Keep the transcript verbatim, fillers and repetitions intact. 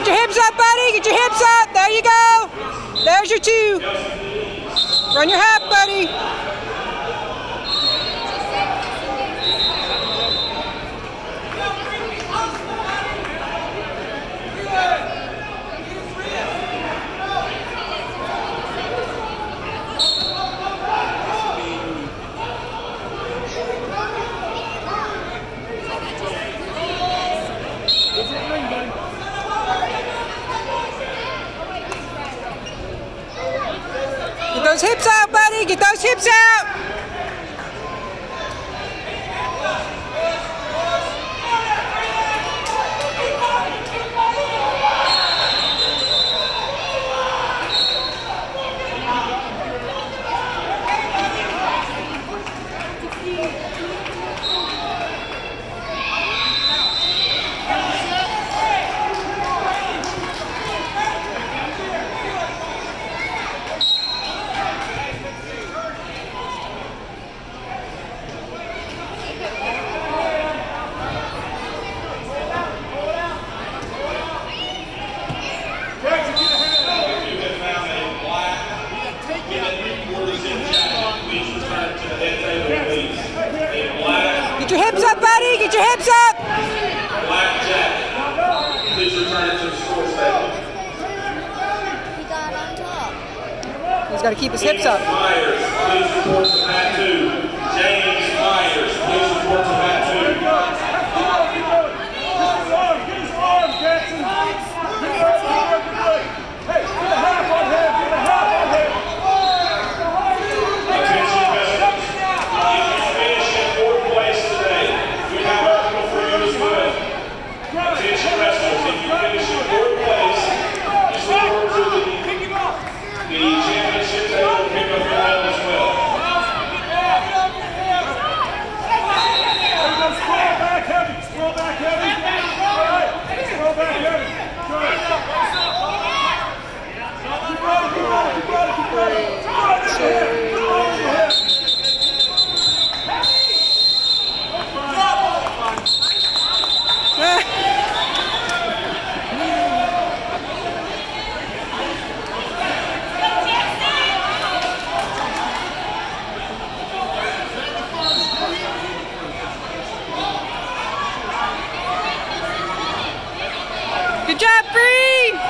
Get your hips up, buddy. Get your hips up. There you go. There's your two. Run your half, buddy. Get those hips out, buddy. Get those hips out. Get your hips up, buddy. Get your hips up. Black Jack, please return it to the score table. He got on top. He's got to keep his hips up. Myers, please report to mat two. James Myers, please report to mat two. Get his arm, Jackson. Get his arm. Hey, get a half on him. Get a half on him. Attention, investors. If you finish in fourth place today, we have article for you as well. Attention, wrestlers. If you finish in fourth place, just report to the, the championship table and pick up your medal as well. Scroll back heavy. Scroll back heavy. All right. Scroll back heavy. Good. Keep running, keep running, keep running, keep running. Keep running your head. Keep running your head. Good job, Bree.